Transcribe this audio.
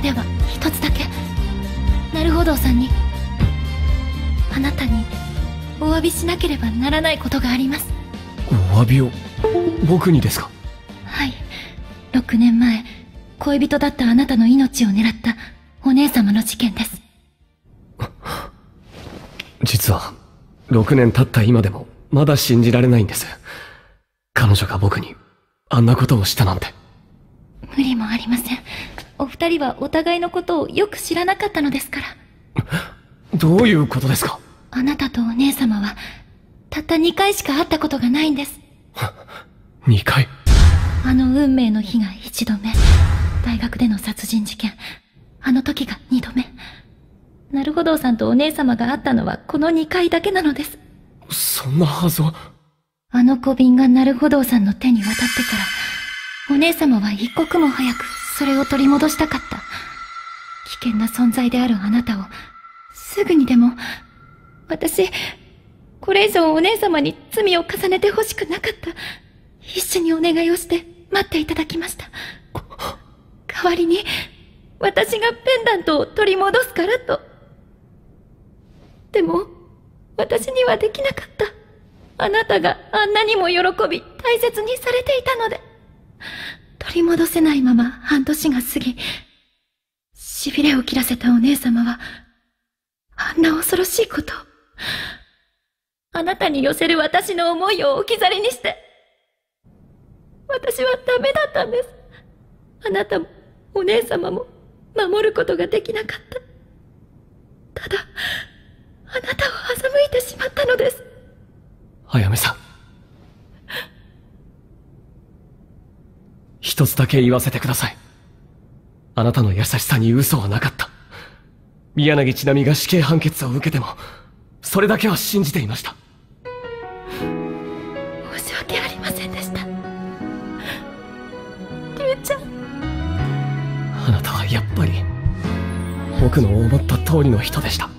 では一つだけ、なるほどさんに、あなたにお詫びしなければならないことがあります。 お詫びを僕にですか？ はい、6年前恋人だったあなたの命を狙ったお姉様の事件です。 実は6年経った今でもまだ信じられないんです。彼女が僕にあんなことをしたなんて。 無理もありません。お二人はお互いのことをよく知らなかったのですから。 どういうことですか？ あなたとお姉様はたった2回しか会ったことがないんです。 2回？ あの運命の日が1度目、大学での殺人事件、あの時が2度目。なるほどさんとお姉様が会ったのはこの2回だけなのです。 そんなはずは。 あの小瓶がなるほどさんの手に渡ってから、お姉様は一刻も早くそれを取り戻したかった。危険な存在であるあなたをすぐにでも、私これ以上お姉様に罪を重ねてほしくなかった。必死にお願いをして待っていただきました。代わりに私がペンダントを取り戻すからと。でも私にはできなかった。あなたがあんなにも喜び大切にされていたので。取り戻せないまま半年が過ぎ、痺れを切らせたお姉様はあんな恐ろしいことを、あなたに寄せる私の思いを置き去りにして、私はダメだったんです。あなたもお姉様も守ることができなかった。ただあなたを欺いてしまったのです。 あやめさん、一つだけ言わせてください。あなたの優しさに嘘はなかった。宮柳千波が死刑判決を受けてもそれだけは信じていました。 申し訳ありませんでした、龍ちゃん。 あなたはやっぱり僕の思った通りの人でした。